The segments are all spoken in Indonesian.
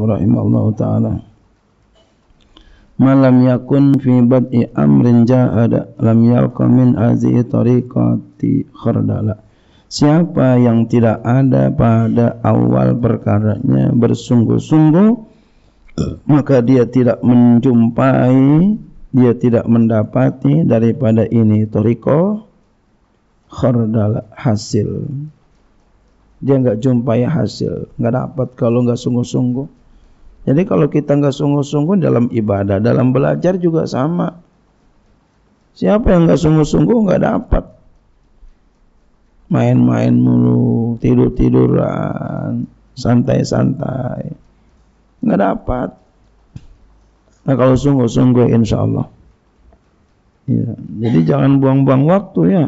rahimahullah ta'ala. Malam yakun fi bad'i amrin jahada lam yalqa min hazihi tariqati khardala. Siapa yang tidak ada pada awal perkaranya bersungguh-sungguh, maka dia tidak menjumpai, dia tidak mendapati daripada ini tariqah khardala, hasil. Dia enggak jumpai hasil, enggak dapat kalau enggak sungguh-sungguh. Jadi kalau kita enggak sungguh-sungguh dalam ibadah, dalam belajar juga sama. Siapa yang enggak sungguh-sungguh enggak dapat. Main-main mulu, tidur-tiduran, santai-santai, enggak dapat. Nah kalau sungguh-sungguh insyaallah. Ya, jadi jangan buang-buang waktu ya.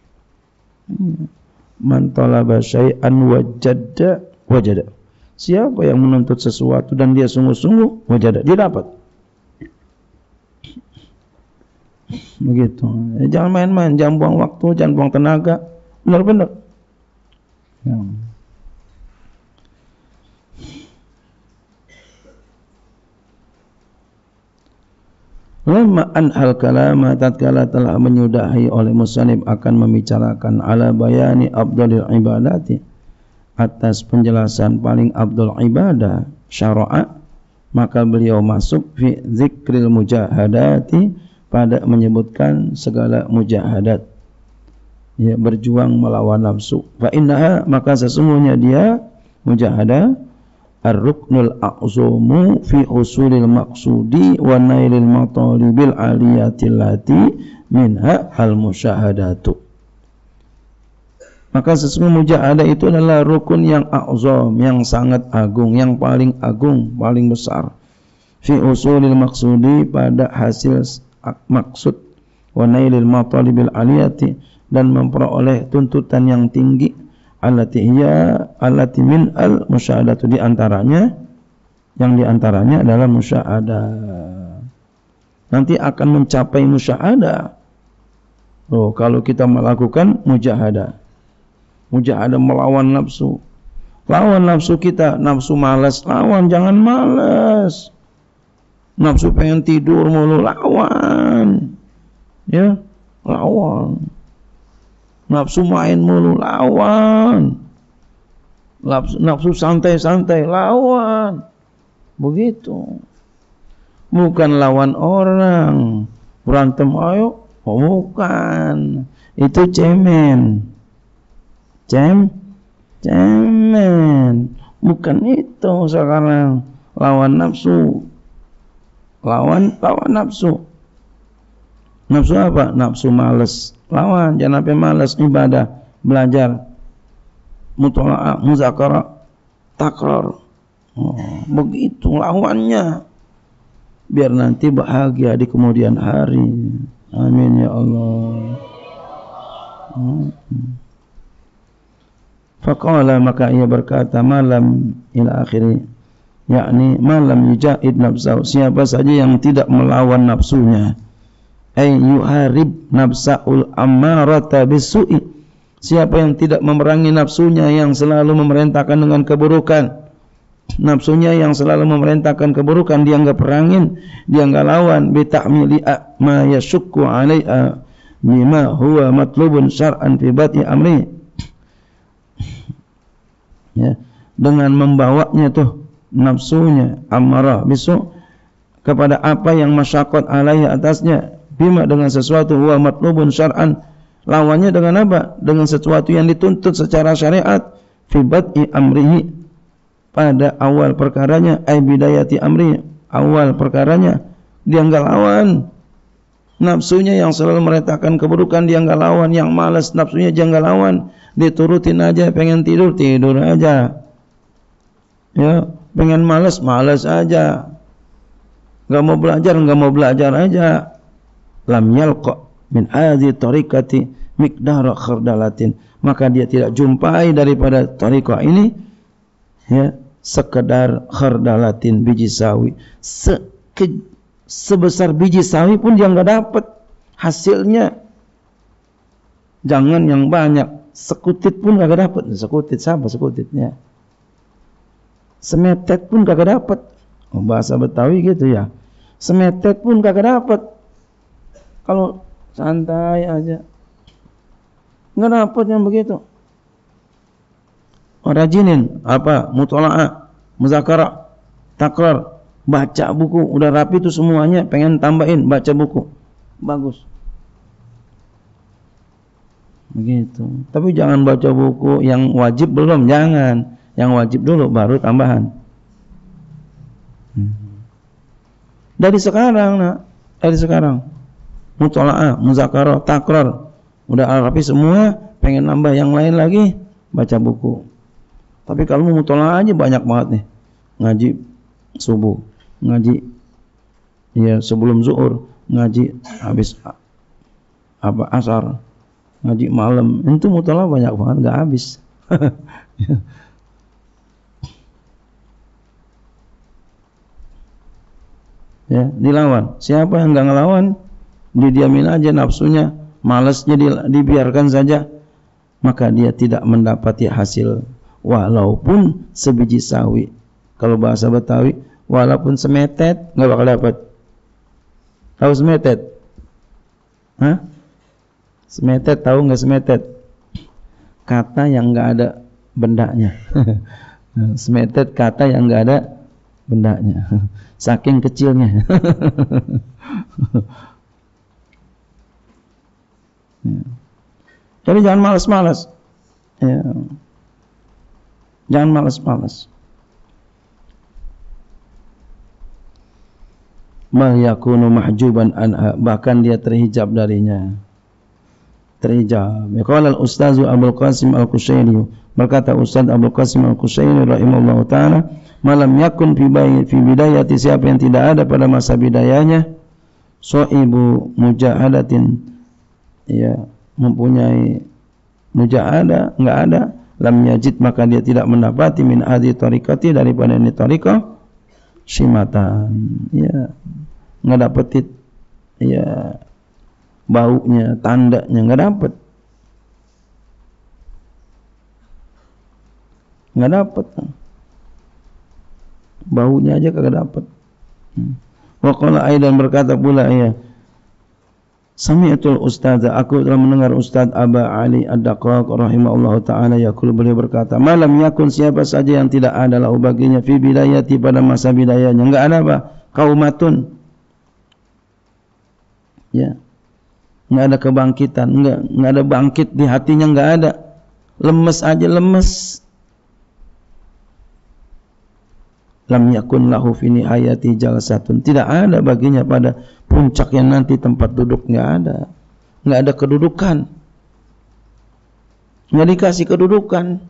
Man talaba syai'an wajada. Siapa yang menuntut sesuatu dan dia sungguh-sungguh, wajada, dia dapat. Begitu. Jangan main-main, jangan buang waktu, jangan buang tenaga. Benar-benar. Ya. Lama anhal kalama, tatkala telah menyudahi oleh musannif akan membicarakan ala bayani afdhalil ibadati, atas penjelasan paling afdal ibadah syara'a, maka beliau masuk fi zikril mujahadati, pada menyebutkan segala mujahadat, ya, berjuang melawan nafsu. Fa innaha, maka sesungguhnya dia mujahadah ar-ruknul a'zamu fi husulil maqsudi wa nailil matalibil aliyatil lati minha al musyahadatu. Maka sesungguhnya mujahadah itu adalah rukun yang a'zam, yang sangat agung, yang paling agung, paling besar. Fi usulil maqsudi, pada hasil maksud, wa nailil matalibil aliyati, dan memperoleh tuntutan yang tinggi, allati min al musyahadatu, di antaranya, yang di antaranya adalah musyahadah. Nanti akan mencapai musyahadah. Oh, kalau kita melakukan mujahadah. Mujahadah melawan nafsu. Lawan nafsu kita, nafsu malas, lawan, jangan malas. Nafsu pengen tidur mulu, lawan. Ya, lawan. Nafsu main mulu, lawan. Nafsu santai-santai, lawan. Begitu. Bukan lawan orang. Berantem ayo, oh, bukan. Itu cemen. Cemen. Bukan itu sekarang. Lawan nafsu. Lawan nafsu. Nafsu apa? Nafsu malas. Lawan, jangan sampai malas ibadah, belajar, mutola'ah, muzakarah, takrar. Oh, begitu lawannya. Biar nanti bahagia di kemudian hari. Amin ya Allah. Faqala, maka ia berkata, malam ila akhiri, yakni malam yujahid nafsahu, siapa saja yang tidak melawan nafsunya, ay yuharib nafsaul ammarata bisu'i, siapa yang tidak memerangi nafsunya yang selalu memerintahkan dengan keburukan. Nafsunya yang selalu memerintahkan keburukan, dia enggak perangin, dia enggak lawan, bi ta'mili ma yashukku 'alaiha mimma huwa matlubun syar'an fi bat'i amri, ya, dengan membawanya tuh nafsunya ammarah bisu kepada apa yang masyaqqat alaihi, atasnya, bima, dengan sesuatu, huwa matlubun syar'an, lawannya dengan apa? Dengan sesuatu yang dituntut secara syariat, fi bad'i amrihi, pada awal perkaranya, ay bidayati amri, awal perkaranya, dia enggak lawan. Nafsunya yang selalu merintahkan keburukan, dia enggak lawan. Yang malas nafsunya dia enggak lawan, diturutin aja, pengen tidur, tidur aja. Ya, pengen malas aja. Enggak mau belajar aja. Lam yalqa min hadhihi tariqati miqdara khardalatin, maka dia tidak jumpai daripada tariqah ini, ya, sekedar khardalatin, biji sawi. Sebesar biji sawi pun dia enggak dapat hasilnya. Jangan yang banyak, sekutit pun enggak dapat. Sekutit, siapa sekutitnya? Semetet pun kagak dapat. Oh, bahasa Betawi gitu ya. Semetet pun kagak dapat. Kalau santai aja, nggak dapat yang begitu. Rajinin apa? Mutola'ah, muzakarah, takrar, baca buku, udah rapi tuh semuanya, pengen tambahin baca buku. Bagus. Begitu. Tapi jangan baca buku yang wajib belum, jangan. Yang wajib dulu baru tambahan. Dari sekarang, nak. Dari sekarang. Mutola'ah, muzakarah, takrar, udah rapi semua, pengen nambah yang lain lagi, baca buku. Tapi kalau mutola'ah aja banyak banget nih. Ngaji subuh, ngaji ya sebelum zuhur, ngaji habis apa asar, ngaji malam. Itu mutola'ah banyak banget, enggak habis. Ya, dilawan. Siapa yang enggak ngelawan, didiamin aja nafsunya, malasnya dibiarkan saja, maka dia tidak mendapati hasil walaupun sebiji sawi. Kalau bahasa Betawi, walaupun semetet enggak bakal dapat. Tahu semetet? Hah? Semetet tahu enggak semetet? Kata yang enggak ada bendanya. Semetet kata yang enggak ada bendanya. Saking kecilnya. Jadi jangan malas-malas. Ya. Jangan malas-malas. Ma yakunu mahjuban anha, bahkan dia terhijab darinya. Terhijab. Qala al-Ustaz Abdul Qasim Al-Qushairi, berkata Ustaz Abdul Qasim Al-Qushairi rahimahullahu taala, malam yakun fi bidayati, siapa yang tidak ada pada masa bidayanya, so'ibu mujahadatin, ya, mempunyai mujahadah, enggak ada, lam yajid, maka dia tidak mendapati min hadhi tariqati, daripada ini tariqah, syimatan, ya, enggak dapetin, ya, baunya, tandanya enggak dapat. Enggak dapat. Baunya aja kagak dapat. Wa qala aidan, berkata pula ya, sami'atul ustadz, aku telah mendengar Ustaz Aba Ali Ad-Daqaq rahimahullahu taala yaqul, beliau berkata, malam yakun, siapa saja yang tidak ada lahu baginya fi bidayati, pada masa bidayahnya, enggak ada apa? Kaumatun. Ya. Enggak ada kebangkitan, enggak ada bangkit di hatinya, enggak ada. Lemes aja, lemes. Lam yakun lahu fi nihayati jalsatun, tidak ada baginya pada puncaknya nanti tempat duduk, enggak ada kedudukan, enggak dikasih kedudukan.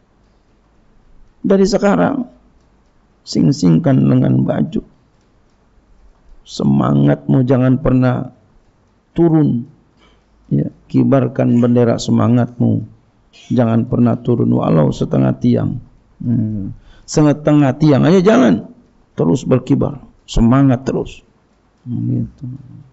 Dari sekarang sing-singkan dengan baju, semangatmu jangan pernah turun, ya, kibarkan bendera semangatmu, jangan pernah turun walau setengah tiang. Setengah tiang aja jangan, terus berkibar, semangat terus. Gitu.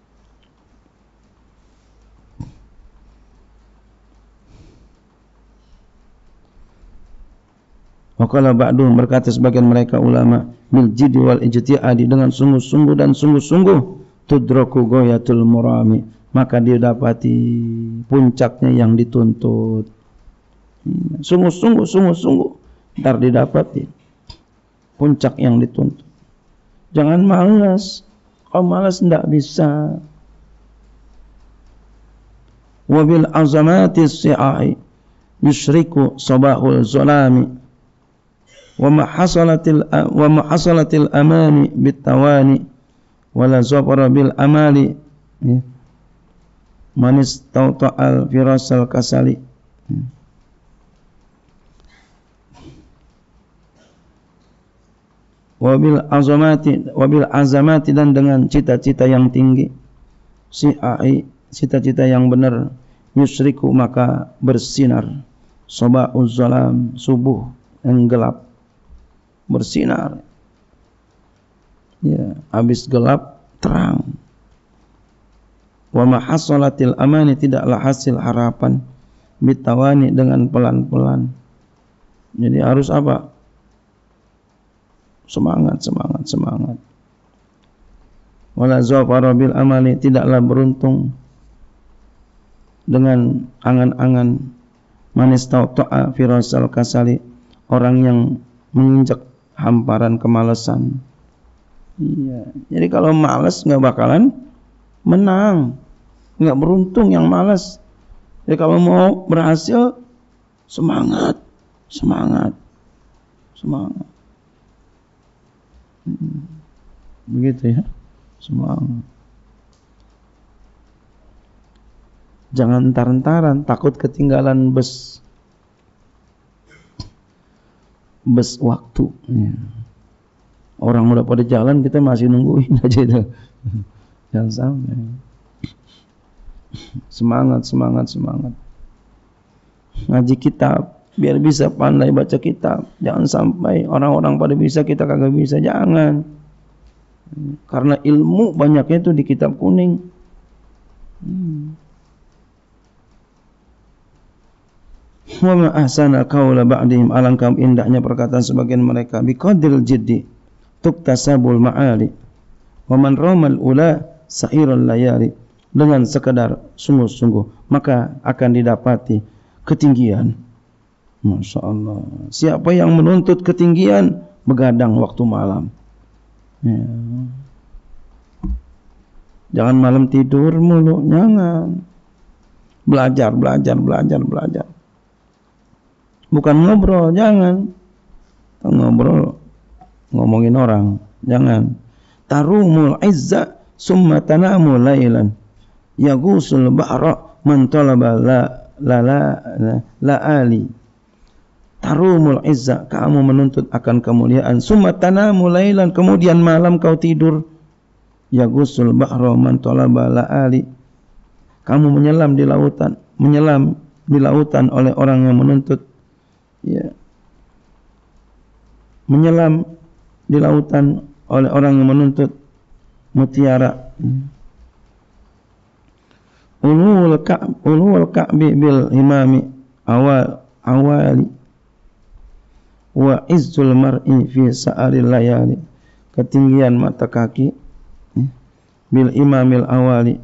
Waqala ba'duhum, berkata sebagian mereka ulama, bil jiddi wal ijtihadi, dengan sungguh-sungguh dan sungguh-sungguh, tudraku ghayatul murami, maka dia dapati puncaknya yang dituntut. Sungguh-sungguh, ntar didapati puncak yang dituntut. Jangan malas. Kalau malas tidak bisa. Wabil azamati si'ai yushriku sabahul zolami wa mahasalatil amani bitawani wala zafara bil amali manis tauta'al firasal kasali. Wabil azamati, dan dengan cita-cita yang tinggi, si'ai, cita-cita yang benar, yusriku, maka bersinar, soba'uz zalam, subuh yang gelap, bersinar, ya, habis gelap terang. Wa mahasalatil amani, tidaklah hasil harapan, bitawani, dengan pelan-pelan. Jadi harus apa? semangat. Wala zafara bil amali, tidaklah beruntung dengan angan-angan manistata'a firasal kasali, orang yang menginjak hamparan kemalasan. Iya. Jadi kalau malas nggak bakalan menang, nggak beruntung yang malas. Jadi kalau mau berhasil, semangat. Begitu ya, semangat. Jangan entar-entaran, takut ketinggalan bus waktu. Ya. Orang udah pada jalan, kita masih nungguin aja itu. Jangan sampai. Semangat. Ngaji kitab, biar bisa pandai baca kitab. Jangan sampai orang-orang pada bisa, kita kagak bisa. Jangan. Karena ilmu banyaknya itu di kitab kuning. Wa ma ahsana qaula ba'dihim, alangkah indahnya perkataan sebagian mereka. Biqadril jiddi tuktasabul ma'ali wa man ramal ula sa'iral layali, dengan sekadar sungguh-sungguh maka akan didapati ketinggian. Masya Allah. Siapa yang menuntut ketinggian, begadang waktu malam. Ya. Jangan malam tidur mulu, jangan. Belajar. Bukan ngobrol, jangan. Ngobrol, ngomongin orang, jangan. Tarumul izza summa tanamu lailan yagusul bahra man talaba la ali. Tarumul izza, kamu menuntut akan kemuliaan, summa tanamu lailan, kemudian malam kau tidur. Yagusul bahra man talaba la ali, kamu menyelam di lautan oleh orang yang menuntut, ya, menyelam di lautan oleh orang yang menuntut mutiara. Ulul ka'bi bil imami awali wa izzul mar'i fi sa'aril layali, ketinggian mata kaki bil imamil awali,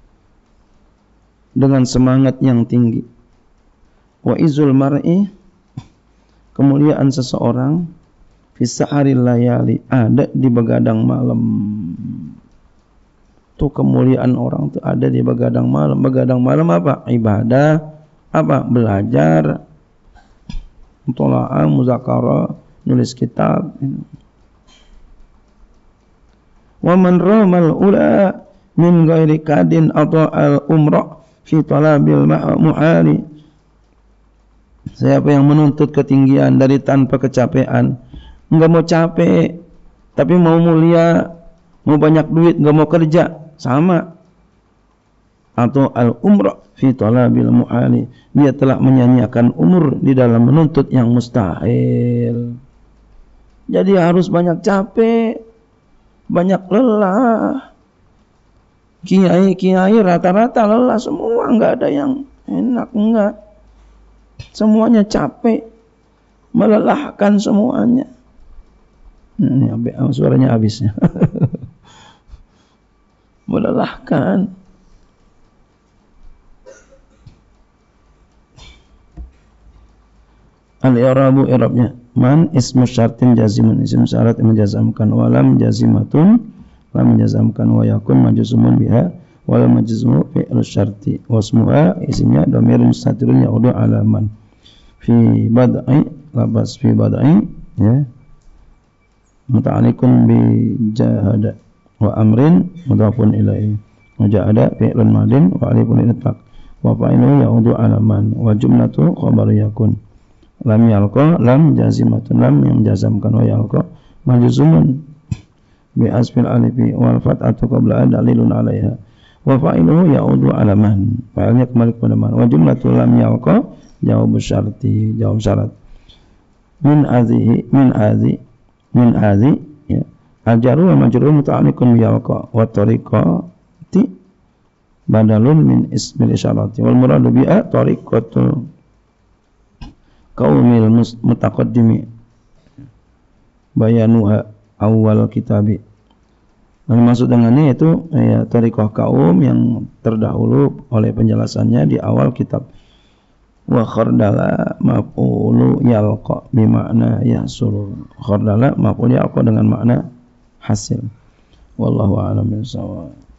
dengan semangat yang tinggi. Wa izzul mar'i, kemuliaan seseorang, fi sa'aril layali, ada di begadang malam. Tuh kemuliaan orang tuh ada di begadang malam. Begadang malam apa? Ibadah, apa? Belajar, mutola'ah, muzakarah, nulis kitab. Wa man ramal ula min ghairi kadin atau al umrah fi talabil mu'ali, siapa yang menuntut ketinggian dari tanpa kecapean, enggak mau capek tapi mau mulia, mau banyak duit, enggak mau kerja, sama. Atau al umrah fi talabil mu'ali, dia telah menyanyiakan umur di dalam menuntut yang mustahil. Jadi harus banyak capek, banyak lelah. Kiai rata-rata lelah semua, enggak ada yang enak, enggak. Semuanya capek, melelahkan semuanya. Ini suaranya habisnya. Melelahkan. Al-i'rabu, i'rabnya man ismu syartin jazimun, isim syarat yang menjazamkan, walam jazimatun, lam menjazamkan, wa yakun majzumun biha, wal majzumu fi'l syarti, wasmuha isimnya dhamir mustatirun ya'udu ala man, fi bad'i, labas fi bad'i, ya, muta'alliqun bi jahada, wa amrin mudhafun ilaihi, wa jahada fi'lun madin wa alifun itlaq, wa fa'iluhu ya'udu ala man, wa jumlatu khabar yakun. Lam yalqa, lam jazimatun, lam yang menjazamkan, wa yalqa majzumun bi asfil alifi wal fat'atu qabla dalilun 'alaiha, wa fa'iluhu ya'udu 'ala man, fa'ilnya kembali kepada man, wa jumlatul lam yalqa jawab syarti, jawab syarat. Min hadhi ya, al-jaru wa majrur muta'alliqun bi yalqa, wa tariqati badalun min ismil isyarati, wal muradu bi'a tariqatul qaumil mutaqaddimi bayanuha awal kitabi. Yang maksud dengannya itu ya thariqah kaum yang terdahulu oleh penjelasannya di awal kitab. Wa khardala maf'ulu yalqa bimakna yahsul. Khardala maf'ul yalqa dengan makna hasil. Wallahu a'lam bishawab.